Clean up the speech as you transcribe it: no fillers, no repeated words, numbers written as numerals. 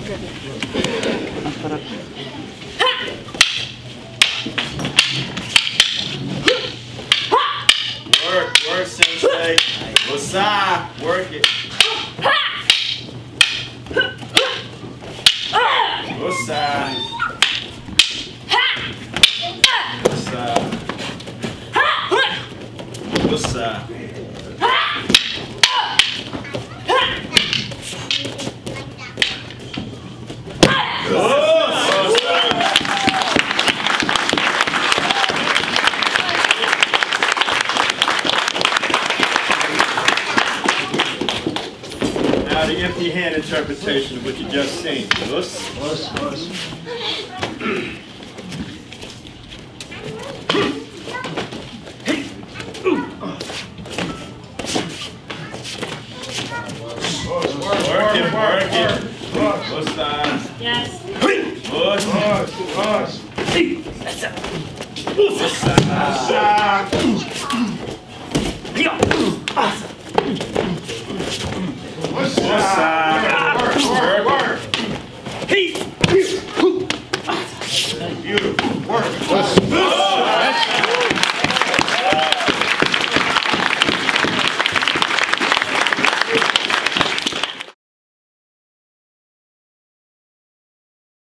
Work, Sensei. What's up? Work it. What's up? What's up? What's up? Now the empty hand interpretation of what you just seen. Work it. What's that? Yes. What's that?